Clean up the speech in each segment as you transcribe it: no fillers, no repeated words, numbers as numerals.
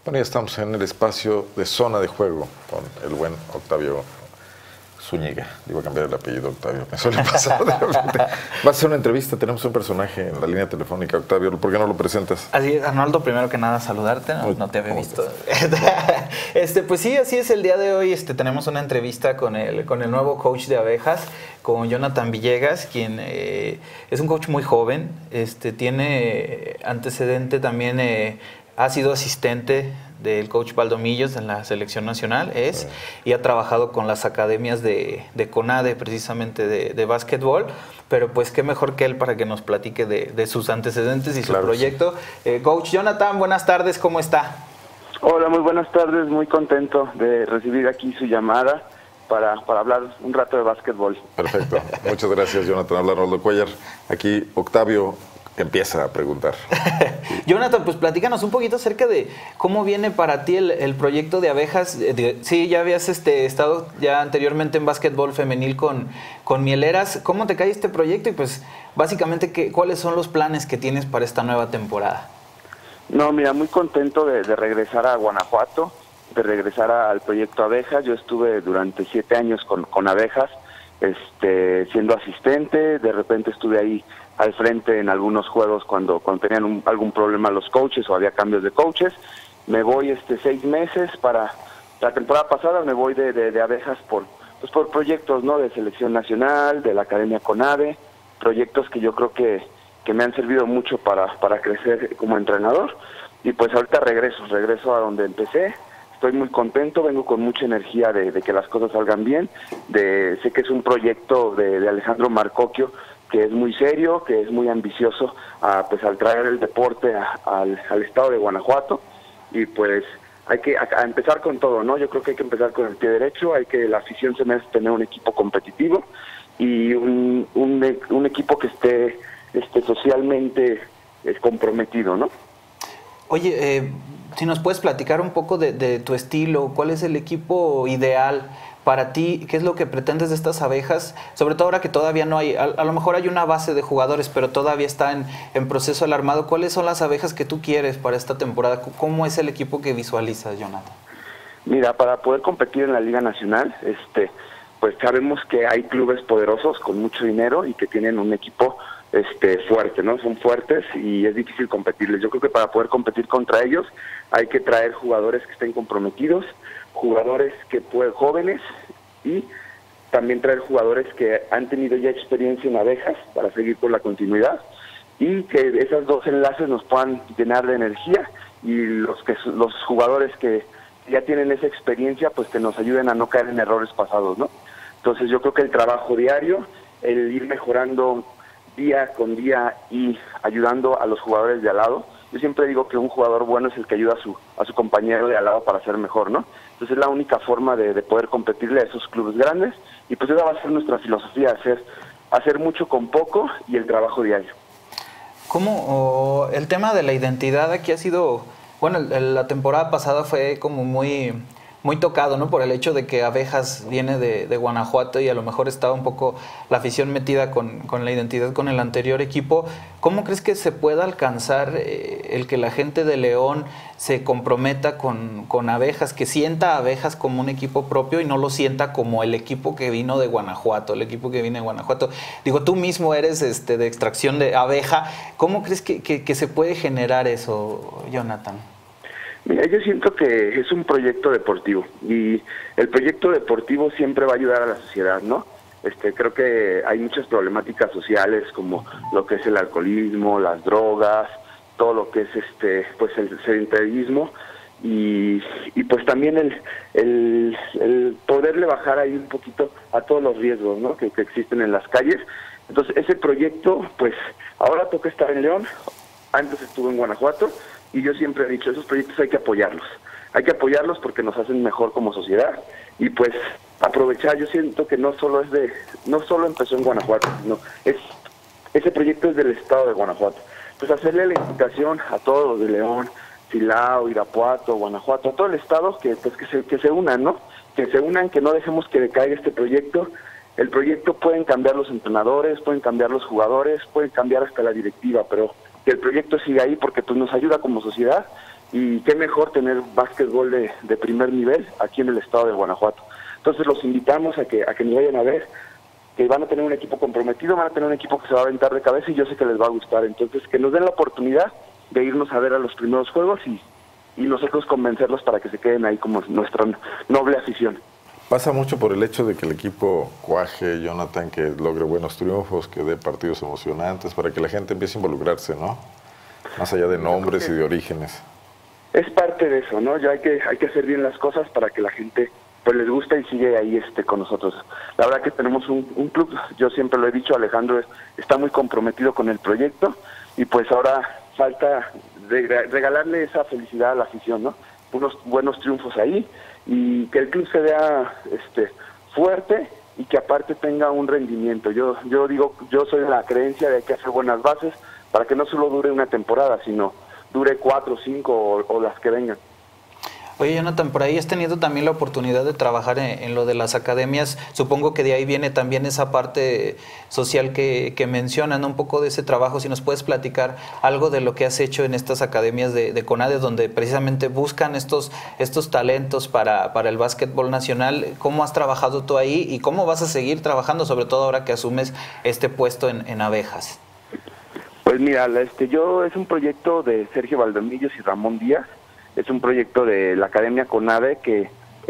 Bueno, ya estamos en el espacio de zona de juego con el buen Octavio Zúñiga. Iba a cambiar el apellido, Octavio. Me suele pasar de repente. Va a ser una entrevista, tenemos un personaje en la línea telefónica. Octavio, ¿por qué no lo presentas? Así es, Arnoldo, primero que nada saludarte, no te había visto. Pues sí, así es, el día de hoy tenemos una entrevista con el nuevo coach de abejas, con Jonathan Villegas, quien es un coach muy joven, tiene antecedente también, ha sido asistente del coach Valdomillos en la selección nacional, y ha trabajado con las academias de CONADE, precisamente de básquetbol, pero pues qué mejor que él para que nos platique de sus antecedentes y su proyecto. Sí. Coach Jonathan, buenas tardes, ¿cómo está? Hola, muy buenas tardes, muy contento de recibir aquí su llamada para hablar un rato de básquetbol. Perfecto, muchas gracias, Jonathan. Habla Arnoldo Cuellar. Aquí Octavio empieza a preguntar. Jonathan, pues platícanos un poquito acerca de cómo viene para ti el proyecto de abejas. Sí, ya habías estado ya anteriormente en básquetbol femenil con Mieleras. ¿Cómo te cae este proyecto? Y pues básicamente, ¿cuáles son los planes que tienes para esta nueva temporada? No, mira, muy contento de regresar a Guanajuato, de regresar al proyecto Abejas. Yo estuve durante 7 años con abejas, siendo asistente. De repente estuve ahí al frente en algunos juegos cuando tenían algún problema los coaches o había cambios de coaches. Me voy 6 meses para la temporada pasada, me voy de abejas por proyectos, ¿no? De selección nacional, de la Academia CONADE, proyectos que yo creo que me han servido mucho para crecer como entrenador. Y pues ahorita regreso a donde empecé. Estoy muy contento, vengo con mucha energía de que las cosas salgan bien. Sé que es un proyecto de Alejandro Marcocchio, que es muy serio, que es muy ambicioso al traer el deporte al estado de Guanajuato. Y pues hay que empezar con todo, ¿no? Yo creo que hay que empezar con el pie derecho, la afición se merece tener un equipo competitivo y un equipo que esté socialmente comprometido, ¿no? Oye, si nos puedes platicar un poco de tu estilo, ¿cuál es el equipo ideal para ti? ¿Qué es lo que pretendes de estas abejas? Sobre todo ahora que todavía no hay, a lo mejor hay una base de jugadores, pero todavía está en proceso el armado. ¿Cuáles son las abejas que tú quieres para esta temporada? ¿Cómo es el equipo que visualizas, Jonathan? Mira, para poder competir en la Liga Nacional, pues sabemos que hay clubes poderosos con mucho dinero y que tienen un equipo fuerte, ¿no? Son fuertes y es difícil competirles. Yo creo que para poder competir contra ellos hay que traer jugadores que estén comprometidos, jugadores jóvenes y también traer jugadores que han tenido ya experiencia en abejas para seguir por la continuidad y que esos dos enlaces nos puedan llenar de energía y los jugadores que ya tienen esa experiencia pues que nos ayuden a no caer en errores pasados, ¿no? Entonces yo creo que el trabajo diario, el ir mejorando día con día y ayudando a los jugadores de al lado. Yo siempre digo que un jugador bueno es el que ayuda a su compañero de al lado para ser mejor, ¿no? Entonces es la única forma de poder competirle a esos clubes grandes y pues esa va a ser nuestra filosofía, hacer mucho con poco y el trabajo diario. ¿Cómo el tema de la identidad aquí ha sido, bueno, la temporada pasada fue como muy tocado, ¿no? Por el hecho de que Abejas viene de Guanajuato y a lo mejor estaba un poco la afición metida con la identidad con el anterior equipo. ¿Cómo crees que se pueda alcanzar el que la gente de León se comprometa con Abejas, que sienta a Abejas como un equipo propio y no lo sienta como el equipo que vino de Guanajuato, el equipo que viene de Guanajuato? Digo, tú mismo eres de extracción de abeja. ¿Cómo crees que se puede generar eso, Jonathan? Mira, yo siento que es un proyecto deportivo y el proyecto deportivo siempre va a ayudar a la sociedad, ¿no? Creo que hay muchas problemáticas sociales como lo que es el alcoholismo, las drogas, todo lo que es pues el sedentarismo y pues también el poderle bajar ahí un poquito a todos los riesgos, ¿no? que existen en las calles. Entonces ese proyecto pues ahora toca estar en León, antes estuvo en Guanajuato. Y yo siempre he dicho, esos proyectos hay que apoyarlos porque nos hacen mejor como sociedad y pues aprovechar. Yo siento que no solo empezó en Guanajuato, sino ese proyecto es del estado de Guanajuato. Pues hacerle la invitación a todos de León, Silao, Irapuato, Guanajuato, a todo el estado que se unan, ¿no? Que se unan, que no dejemos que decaiga este proyecto. El proyecto pueden cambiar los entrenadores, pueden cambiar los jugadores, pueden cambiar hasta la directiva, pero que el proyecto siga ahí porque pues nos ayuda como sociedad y qué mejor tener básquetbol de primer nivel aquí en el estado de Guanajuato. Entonces los invitamos a que nos vayan a ver, que van a tener un equipo comprometido, van a tener un equipo que se va a aventar de cabeza y yo sé que les va a gustar. Entonces que nos den la oportunidad de irnos a ver a los primeros juegos y nosotros convencerlos para que se queden ahí como nuestra noble afición. Pasa mucho por el hecho de que el equipo cuaje, Jonathan, que logre buenos triunfos, que dé partidos emocionantes, para que la gente empiece a involucrarse, ¿no? Más allá de nombres y de orígenes. Es parte de eso, ¿no? Ya hay que hacer bien las cosas para que la gente pues les gusta y sigue ahí con nosotros. La verdad que tenemos un club, yo siempre lo he dicho, Alejandro está muy comprometido con el proyecto y pues ahora falta regalarle esa felicidad a la afición, ¿no? Unos buenos triunfos ahí y que el club se vea fuerte y que aparte tenga un rendimiento. Yo soy de la creencia de que hay que hacer buenas bases para que no solo dure una temporada, sino dure 4, 5 o las que vengan. Oye, Jonathan, por ahí has tenido también la oportunidad de trabajar en lo de las academias. Supongo que de ahí viene también esa parte social que mencionan, ¿no? Un poco de ese trabajo. Si nos puedes platicar algo de lo que has hecho en estas academias de CONADE, donde precisamente buscan estos talentos para el básquetbol nacional. ¿Cómo has trabajado tú ahí y cómo vas a seguir trabajando, sobre todo ahora que asumes este puesto en Abejas? Pues mira, es un proyecto de Sergio Valdomillos y Ramón Díaz. Es un proyecto de la Academia CONADE que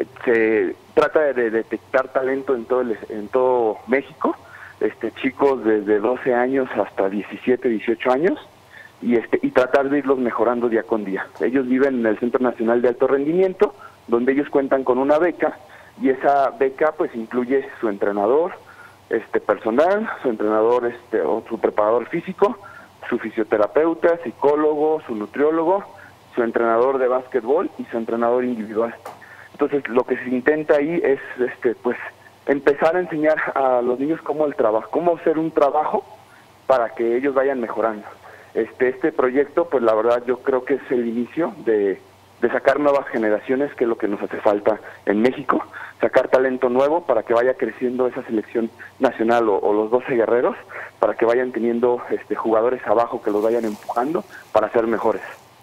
se trata de detectar talento en todo México, chicos desde 12 años hasta 17, 18 años, y tratar de irlos mejorando día con día. Ellos viven en el Centro Nacional de Alto Rendimiento, donde ellos cuentan con una beca, y esa beca pues incluye su entrenador personal, su entrenador o su preparador físico, su fisioterapeuta, psicólogo, su nutriólogo, su entrenador de básquetbol y su entrenador individual. Entonces lo que se intenta ahí es pues empezar a enseñar a los niños cómo hacer un trabajo para que ellos vayan mejorando. Este proyecto, pues la verdad yo creo que es el inicio de sacar nuevas generaciones, que es lo que nos hace falta en México, sacar talento nuevo para que vaya creciendo esa selección nacional o los 12 guerreros, para que vayan teniendo jugadores abajo que los vayan empujando para ser mejores.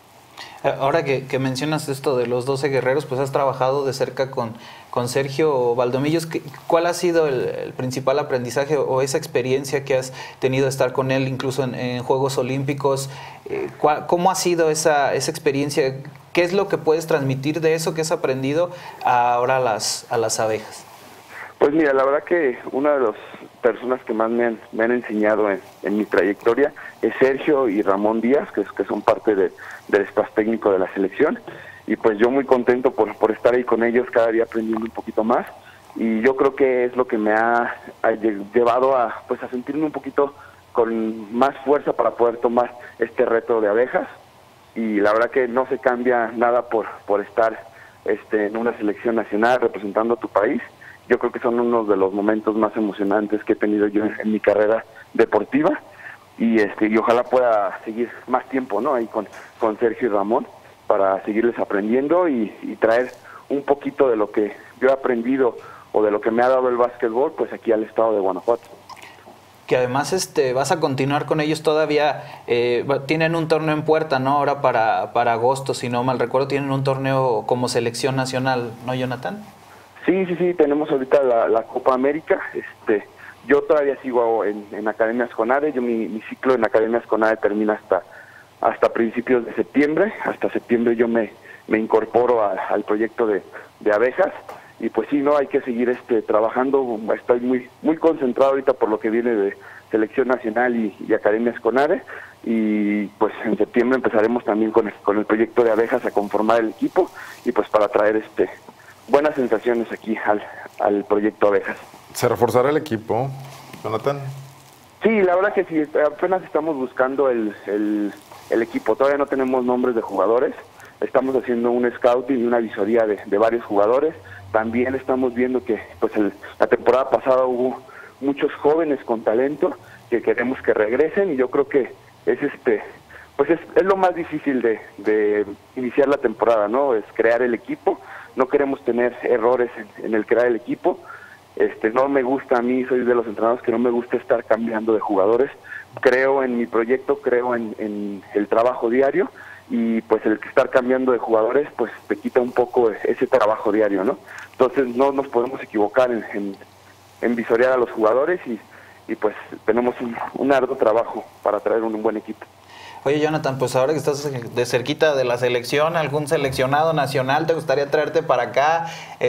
Ahora que mencionas esto de los 12 guerreros, pues has trabajado de cerca con Sergio Valdomillos. ¿Cuál ha sido el principal aprendizaje o esa experiencia que has tenido de estar con él incluso en Juegos Olímpicos? ¿Cómo ha sido esa experiencia? ¿Qué es lo que puedes transmitir de eso que has aprendido ahora a las abejas? Pues mira, la verdad que una de las personas que más me han enseñado en mi trayectoria es Sergio y Ramón Díaz, que son parte del staff técnico de la selección, y pues yo muy contento por estar ahí con ellos cada día aprendiendo un poquito más, y yo creo que es lo que me ha llevado a sentirme un poquito con más fuerza para poder tomar este reto de abejas, y la verdad que no se cambia nada por estar en una selección nacional representando a tu país. Yo creo que son uno de los momentos más emocionantes que he tenido yo en mi carrera deportiva, y ojalá pueda seguir más tiempo, ¿no? Ahí con Sergio y Ramón para seguirles aprendiendo y traer un poquito de lo que yo he aprendido o de lo que me ha dado el básquetbol pues aquí al estado de Guanajuato. Que además vas a continuar con ellos todavía, tienen un torneo en puerta, ¿no? Ahora para agosto, si no mal recuerdo, tienen un torneo como selección nacional, ¿no, Jonathan? Sí, tenemos ahorita la Copa América. Yo todavía sigo en Academias CONADE. Mi ciclo en Academias CONADE termina hasta principios de septiembre. Hasta septiembre yo me incorporo al proyecto de Abejas. Y pues sí, no hay que seguir trabajando. Estoy muy concentrado ahorita por lo que viene de Selección Nacional y Academias CONADE. Y pues en septiembre empezaremos también con el proyecto de Abejas a conformar el equipo y pues para traer buenas sensaciones aquí al proyecto Abejas. ¿Se reforzará el equipo, Jonathan? Sí, la verdad que sí, apenas estamos buscando el equipo, todavía no tenemos nombres de jugadores, estamos haciendo un scouting y una visoría de varios jugadores, también estamos viendo que pues la temporada pasada hubo muchos jóvenes con talento que queremos que regresen y yo creo que es es lo más difícil de iniciar la temporada, ¿no? Es crear el equipo. No queremos tener errores en el crear el equipo. No me gusta, a mí soy de los entrenadores que no me gusta estar cambiando de jugadores creo en mi proyecto, creo en el trabajo diario, y pues el estar cambiando de jugadores pues te quita un poco ese trabajo diario, ¿no? Entonces no nos podemos equivocar en visorear a los jugadores, y pues tenemos un arduo trabajo para traer un buen equipo. Oye, Jonathan, pues ahora que estás de cerquita de la selección, ¿algún seleccionado nacional te gustaría traerte para acá?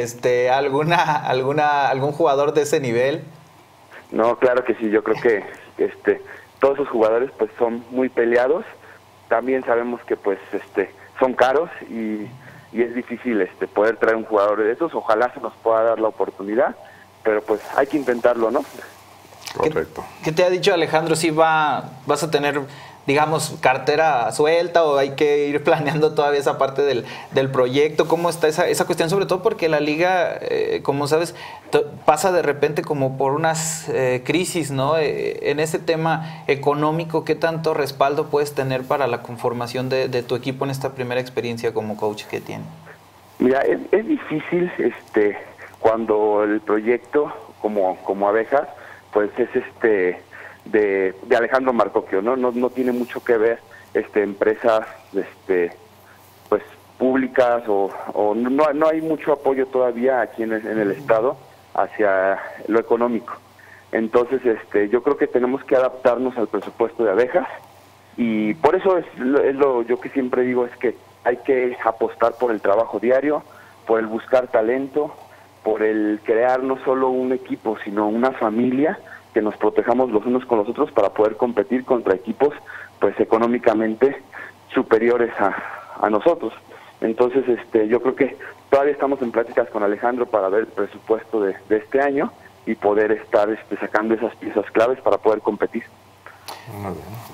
¿Algún jugador de ese nivel? No, claro que sí, yo creo que todos esos jugadores pues son muy peleados. También sabemos que pues son caros, y es difícil poder traer un jugador de esos. Ojalá se nos pueda dar la oportunidad, pero pues hay que intentarlo, ¿no? Correcto. ¿Qué te ha dicho Alejandro? ¿Si vas a tener, digamos, cartera suelta, o hay que ir planeando todavía esa parte del proyecto? ¿Cómo está esa cuestión? Sobre todo porque la liga, como sabes, pasa de repente como por unas crisis, ¿no? En ese tema económico, ¿qué tanto respaldo puedes tener para la conformación de tu equipo en esta primera experiencia como coach que tiene? Mira, es difícil cuando el proyecto como Abejas pues es de Alejandro Marcocchio, no tiene mucho que ver empresas pues públicas, o no hay mucho apoyo todavía aquí en el estado hacia lo económico. Entonces yo creo que tenemos que adaptarnos al presupuesto de Abejas, y por eso yo que siempre digo es que hay que apostar por el trabajo diario, por el buscar talento, por el crear no solo un equipo, sino una familia, que nos protejamos los unos con los otros para poder competir contra equipos pues económicamente superiores a nosotros. Entonces yo creo que todavía estamos en pláticas con Alejandro para ver el presupuesto de este año y poder estar sacando esas piezas claves para poder competir. Muy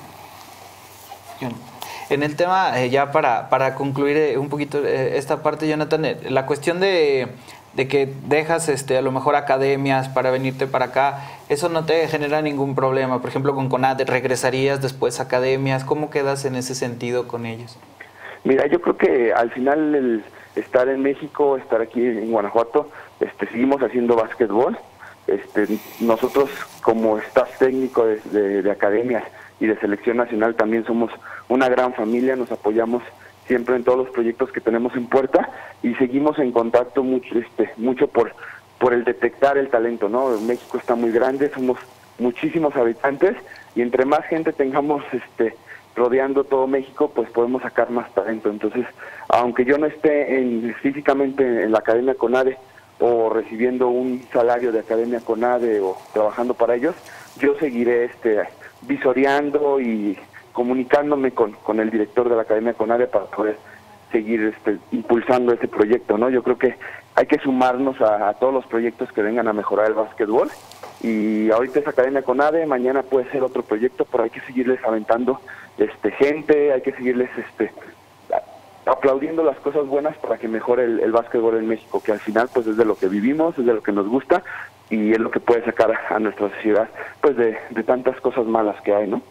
bien. En el tema, ya para concluir un poquito esta parte, Jonathan, la cuestión de que dejas a lo mejor academias para venirte para acá, ¿eso no te genera ningún problema? Por ejemplo, con CONADE, ¿regresarías después a academias? ¿Cómo quedas en ese sentido con ellos? Mira, yo creo que al final el estar en México, estar aquí en Guanajuato, seguimos haciendo básquetbol. Nosotros como staff técnico de academias y de selección nacional también somos una gran familia, nos apoyamos siempre en todos los proyectos que tenemos en puerta, y seguimos en contacto mucho por el detectar el talento, ¿no? México está muy grande, somos muchísimos habitantes, y entre más gente tengamos rodeando todo México, pues podemos sacar más talento. Entonces, aunque yo no esté físicamente en la Academia CONADE, o recibiendo un salario de Academia CONADE, o trabajando para ellos, yo seguiré visoreando y comunicándome con el director de la Academia CONADE para poder seguir impulsando ese proyecto, ¿no? Yo creo que hay que sumarnos a todos los proyectos que vengan a mejorar el básquetbol, y ahorita es Academia CONADE, mañana puede ser otro proyecto, pero hay que seguirles aventando gente, hay que seguirles aplaudiendo las cosas buenas para que mejore el básquetbol en México, que al final pues es de lo que vivimos, es de lo que nos gusta, y es lo que puede sacar a nuestra sociedad pues de tantas cosas malas que hay, ¿no?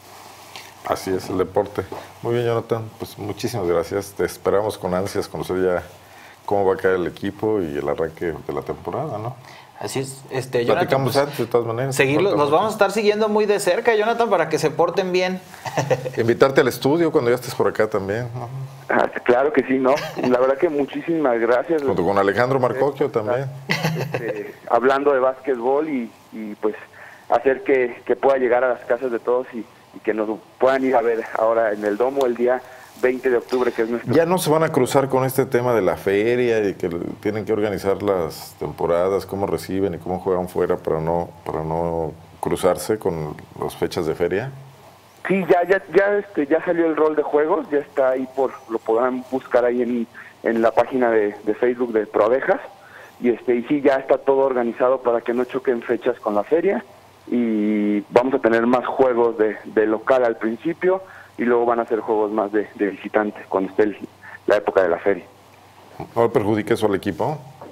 Así es el deporte. Muy bien, Jonathan, pues muchísimas gracias. Te esperamos con ansias conocer ya cómo va a caer el equipo y el arranque de la temporada, ¿no? Así es, platicamos Jonathan, antes de todas maneras. Los vamos a estar siguiendo muy de cerca, Jonathan, para que se porten bien. Invitarte al estudio cuando ya estés por acá también, ¿no? Claro que sí, ¿no? La verdad que muchísimas gracias. Junto con Alejandro Marcocchio también. Hablando de básquetbol y pues hacer que pueda llegar a las casas de todos y que nos puedan ir a ver ahora en el Domo el día 20 de octubre, que es nuestro... Ya no se van a cruzar con este tema de la feria y que tienen que organizar las temporadas, cómo reciben y cómo juegan fuera para no cruzarse con las fechas de feria. Sí, ya salió el rol de juegos, ya está ahí, lo podrán buscar ahí en la página de Facebook de ProAbejas, y sí, ya está todo organizado para que no choquen fechas con la feria, y vamos a tener más juegos de local al principio, y luego van a ser juegos más de visitantes cuando esté la época de la feria. ¿No le perjudica eso al equipo?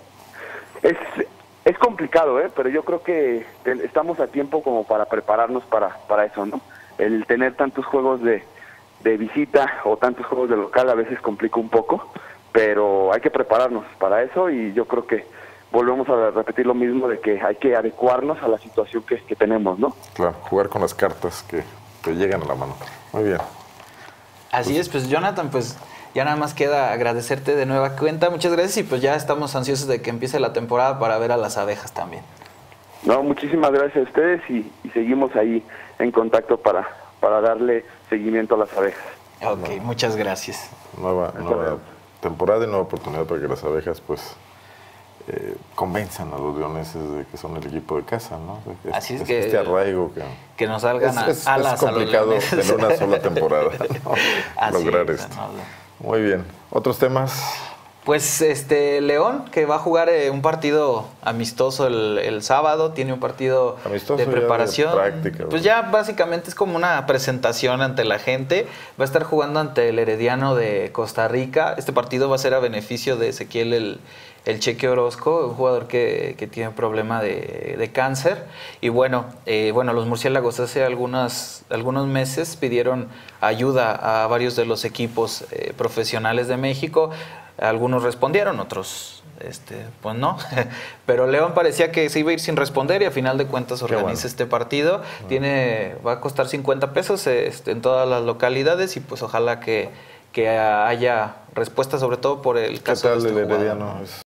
Es complicado, pero yo creo que estamos a tiempo como para prepararnos para eso, ¿no? El tener tantos juegos de visita o tantos juegos de local a veces complica un poco, pero hay que prepararnos para eso, y yo creo que volvemos a repetir lo mismo de que hay que adecuarnos a la situación que tenemos, ¿no? Claro, jugar con las cartas que te llegan a la mano. Muy bien. Así es, pues Jonathan, pues ya nada más queda agradecerte de nueva cuenta. Muchas gracias y pues ya estamos ansiosos de que empiece la temporada para ver a las abejas también. No, muchísimas gracias a ustedes y seguimos ahí en contacto para darle seguimiento a las abejas. Ok, muchas gracias. Nueva temporada y nueva oportunidad para que las abejas pues convenzan a los leoneses de que son el equipo de casa, ¿no? Así es que este arraigo que nos salgan es alas complicado a los leoneses. en una sola temporada, ¿no? Lograr es, esto. no. Muy bien. ¿Otros temas? Pues León, que va a jugar un partido amistoso el sábado, tiene un partido amistoso de preparación. Ya de práctica, pues ya básicamente es como una presentación ante la gente. Va a estar jugando ante el Herediano de Costa Rica. Este partido va a ser a beneficio de Ezequiel el Cheque Orozco, un jugador que tiene problema de cáncer. Y bueno, los murciélagos hace algunos meses pidieron ayuda a varios de los equipos profesionales de México. Algunos respondieron, otros pues no. Pero León parecía que se iba a ir sin responder y a final de cuentas organiza este partido. Va a costar 50 pesos en todas las localidades y pues ojalá que haya respuesta, sobre todo por el caso de este jugador. Herediano?